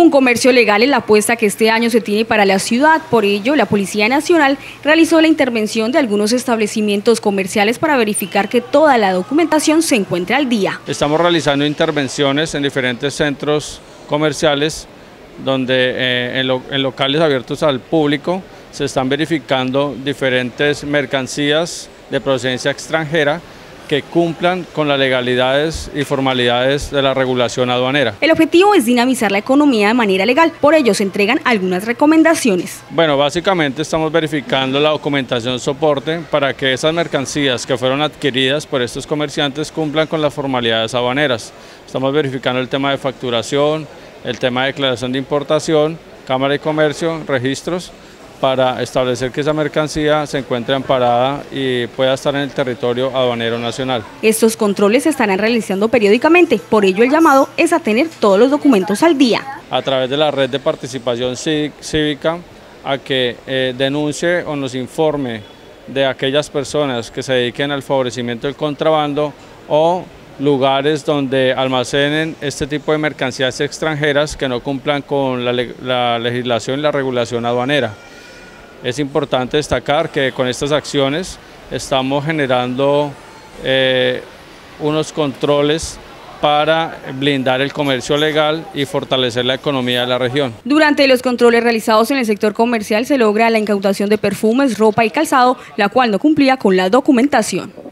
Un comercio legal es la apuesta que este año se tiene para la ciudad. Por ello, la Policía Nacional realizó la intervención de algunos establecimientos comerciales para verificar que toda la documentación se encuentre al día. Estamos realizando intervenciones en diferentes centros comerciales donde en locales abiertos al público se están verificando diferentes mercancías de procedencia extranjera que cumplan con las legalidades y formalidades de la regulación aduanera. El objetivo es dinamizar la economía de manera legal, por ello se entregan algunas recomendaciones. Bueno, básicamente estamos verificando la documentación soporte para que esas mercancías que fueron adquiridas por estos comerciantes cumplan con las formalidades aduaneras. Estamos verificando el tema de facturación, el tema de declaración de importación, Cámara de Comercio, registros, para establecer que esa mercancía se encuentre amparada y pueda estar en el territorio aduanero nacional. Estos controles se estarán realizando periódicamente, por ello el llamado es a tener todos los documentos al día. A través de la red de participación cívica, a que denuncie o nos informe de aquellas personas que se dediquen al favorecimiento del contrabando o lugares donde almacenen este tipo de mercancías extranjeras que no cumplan con la legislación y la regulación aduanera. Es importante destacar que con estas acciones estamos generando unos controles para blindar el comercio legal y fortalecer la economía de la región. Durante los controles realizados en el sector comercial se logra la incautación de perfumes, ropa y calzado, la cual no cumplía con la documentación.